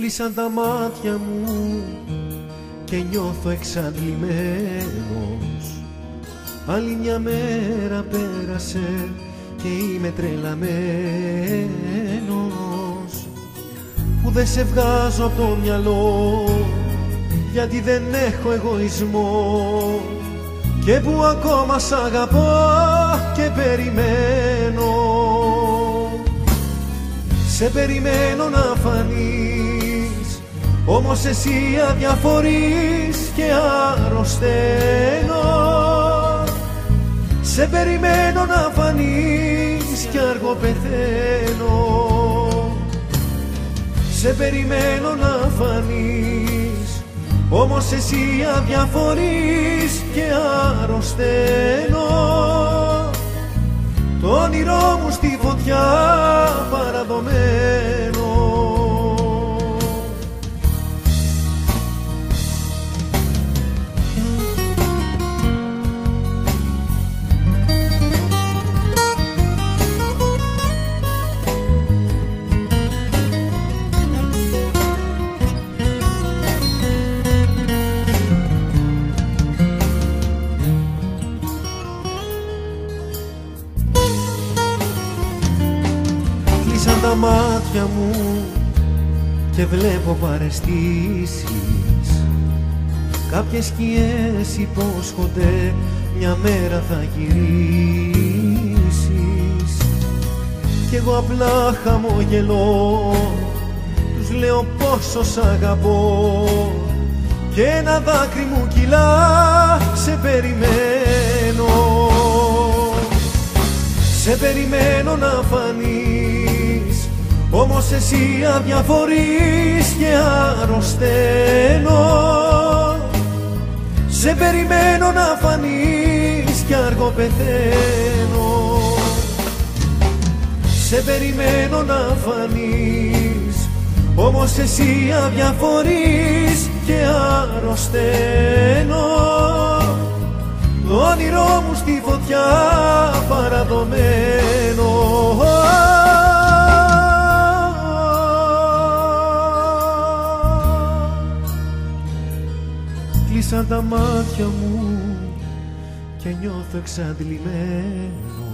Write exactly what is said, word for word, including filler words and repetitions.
Κλείσαν τα μάτια μου και νιώθω εξαντλημένος. Άλλη μια μέρα πέρασε και είμαι τρελαμένος, που δεν σε βγάζω από το μυαλό γιατί δεν έχω εγωισμό, και που ακόμα σ' αγαπώ και περιμένω. Σε περιμένω να φανείς, όμως εσύ αδιαφορείς και αρρωσταίνω. Σε περιμένω να φανείς και αργό πεθαίνω. Σε περιμένω να φανείς, όμως εσύ αδιαφορείς και αρρωσταίνω. Το όνειρό μου στη φωτιά παραδομένο. Κλείσαν τα μάτια μου και βλέπω παραισθήσεις. Κάποιες σκιές υπόσχονται μια μέρα θα γυρίσεις. Κι εγώ απλά χαμογελώ, τους λέω πόσο σ' αγαπώ, και ένα δάκρυ μου κυλά. Σε περιμένω. Σε περιμένω να φανείς, όμως εσύ αδιαφορείς και αρρωσταίνω. Σε περιμένω να φανείς και αργό πεθαίνω. Σε περιμένω να φανείς, όμως εσύ αδιαφορείς και αρρωσταίνω. Το όνειρό μου στη φωτιά παραδομένο. Κλείσαν τα μάτια μου και νιώθω εξαντλημένο.